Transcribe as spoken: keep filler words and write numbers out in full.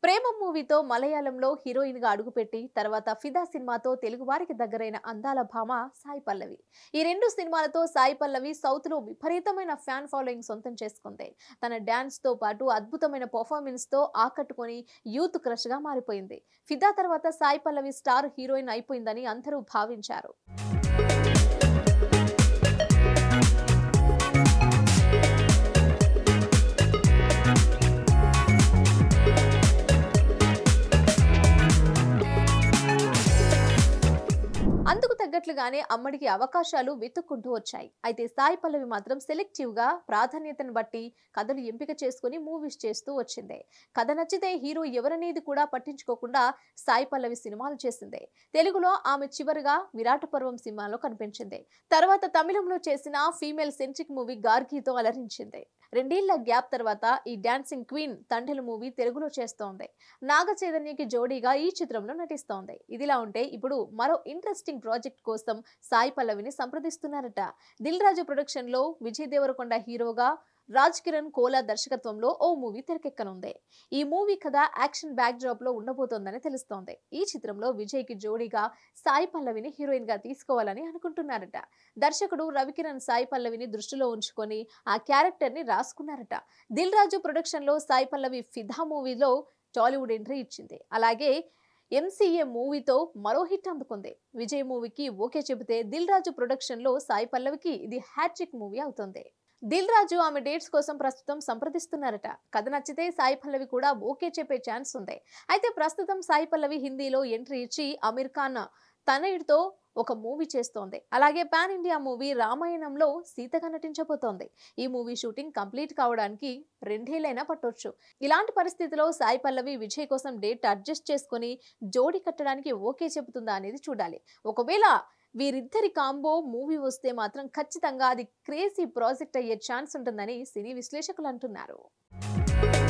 ప్రేమ మూవీతో మలయాళంలో హీరోయిన్ గా అడుగుపెట్టి తర్వాత ఫిదా సినిమాతో తెలుగు వారికి దగ్గరైన అందాల భామ సాయి పల్లవి. ఈ రెండు సినిమాలతో సాయి పల్లవి సౌత్ లో విపరీతమైన ఫ్యాన్ ఫాలోయింగ్ సొంతం చేసుకుంది. తన డాన్స్ తో పాటు అద్భుతమైన పర్ఫార్మెన్స్ తో ఆకట్టుకొని యూత్ క్రష్ గా మారిపోయింది. ఫిదా తర్వాత సాయి పల్లవి స్టార్ హీరోయిన్ అయిపోయిందని అందరూ భావించారు. అందుకు తగ్గట్లుగానే అమ్మడికి అవకాశాలు వెతుక్కుంటూ వచ్చాయి. అయితే సాయి పల్లవి మాత్రం సెలెక్టివ్ గా ప్రాధాన్యతను బట్టి కథలు ఎంపిక చేసుకుని మూవీస్ చేస్తూ వచ్చింది. కథ నచ్చితే హీరో ఎవరనేది కూడా పట్టించుకోకుండా సాయి పల్లవి సినిమాలు చేసింది. తెలుగులో ఆమె చివరిగా విరాట పర్వం సినిమాలో కనిపించింది. తర్వాత తమిళంలో చేసిన ఫీమేల్ సెంట్రిక్ మూవీ గార్గితో అలరించింది. రెండేళ్ల గ్యాప్ తర్వాత ఈ డాన్సింగ్ క్వీన్ తండ్రి మూవీ తెలుగులో చేస్తోంది. నాగ చైతన్యకి జోడీగా ఈ చిత్రంలో నటిస్తోంది. ఇదిలా ఉంటే ఇప్పుడు మరో ఇంట్రెస్టింగ్ ప్రాజెక్ట్ కోసం సాయి పల్లవిని సంప్రదిస్తున్నారట. దిల్ రాజు ప్రొడక్షన్ లో విజయ్ దేవరకొండ హీరోగా రాజ్ కిరణ్ కోలా దర్శకత్వంలో ఓ మూవీ తెరకెక్కనుంది. ఈ మూవీ కథ యాక్షన్ బ్యాక్ డ్రాప్ లో ఉండబోతోందని తెలుస్తోంది. ఈ చిత్రంలో విజయ్ కి జోడీగా సాయి పల్లవిని హీరోయిన్ గా తీసుకోవాలని అనుకుంటున్నారట. దర్శకుడు రవికిరణ్ సాయి పల్లవిని దృష్టిలో ఉంచుకొని ఆ క్యారెక్టర్ ని రాసుకున్నారట. దిల్ రాజు ప్రొడక్షన్ లో సాయి పల్లవి ఫిదా మూవీలో టాలీవుడ్ ఎంట్రీ ఇచ్చింది. అలాగే ఎంసీఏ మూవీతో మరో హిట్ అందుకుంది. విజయ్ మూవీకి ఓకే చెబితే దిల్ రాజు ప్రొడక్షన్ లో సాయి పల్లవికి ఇది హ్యాట్రిక్ మూవీ అవుతుంది. దిల్ రాజు ఆమె డేట్స్ కోసం ప్రస్తుతం సంప్రదిస్తున్నారట. కథ నచ్చితే సాయి పల్లవి కూడా ఓకే చెప్పే ఛాన్స్ ఉంది. అయితే ప్రస్తుతం సాయి పల్లవి హిందీలో ఎంట్రీ ఇచ్చి అమీర్ ఖాన్ తనయుడితో ఒక మూవీ చేస్తోంది. అలాగే పాన్ ఇండియా మూవీ రామాయణంలో సీతగా నటించబోతోంది. ఈ మూవీ షూటింగ్ కంప్లీట్ కావడానికి రెండేళ్లైనా పట్టొచ్చు. ఇలాంటి పరిస్థితిలో సాయి పల్లవి విజయ్ కోసం డేట్ అడ్జస్ట్ చేసుకుని జోడీ కట్టడానికి ఓకే చెబుతుందా అనేది చూడాలి. ఒకవేళ వీరిద్దరి కాంబో మూవీ వస్తే మాత్రం ఖచ్చితంగా అది క్రేజీ ప్రాజెక్ట్ అయ్యే ఛాన్స్ ఉంటుందని సినీ విశ్లేషకులు అంటున్నారు.